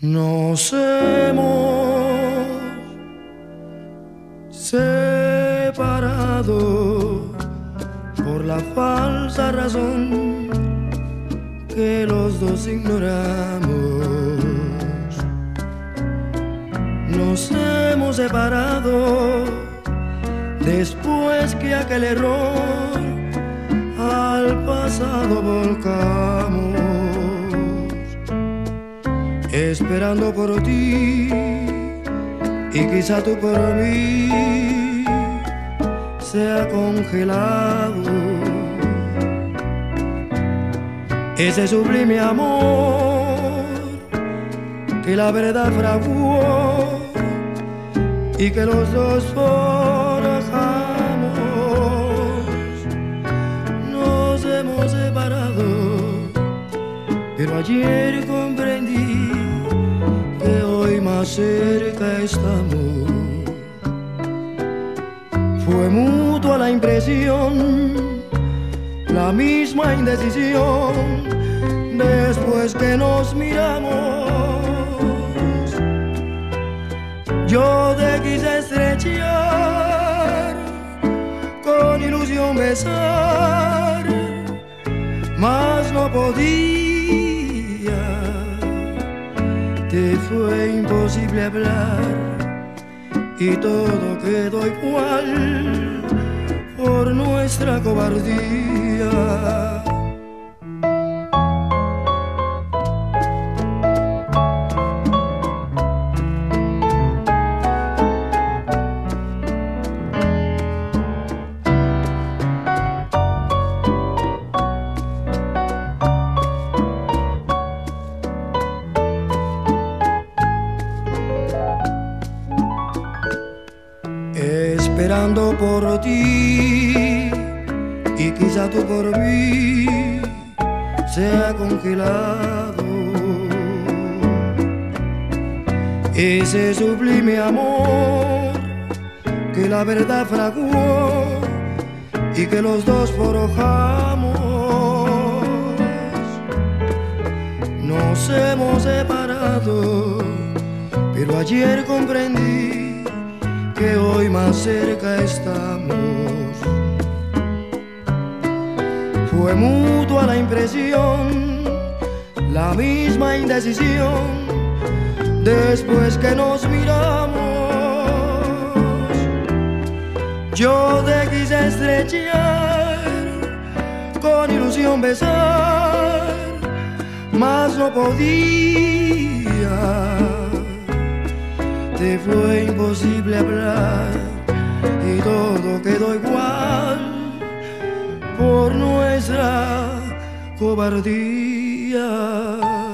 Nos hemos separado por la falsa razón que los dos ignoramos. Nos hemos separado después que aquel error al pasado volcamos, esperando por ti y quizá tú por mí se ha congelado ese sublime amor que la verdad fraguó y que los dos forjamos. Nos hemos separado, pero ayer comprendí que hoy más cerca estamos. Fue mutua la impresión, la misma indecisión, después que nos miramos. Yo te quise estrechar, con ilusión besar, mas no podía. Te fue imposible hablar y todo quedó igual por nuestra cobardía. Esperando por ti y quizá tú por mí se ha congelado ese sublime amor que la verdad fraguó y que los dos forjamos. Nos hemos separado, pero ayer comprendí que hoy más cerca estamos. Fue mutua la impresión, la misma indecisión, después que nos miramos. Yo te quise estrechar, con ilusión besar, mas no podía. Te fue imposible hablar y todo quedó igual por nuestra cobardía.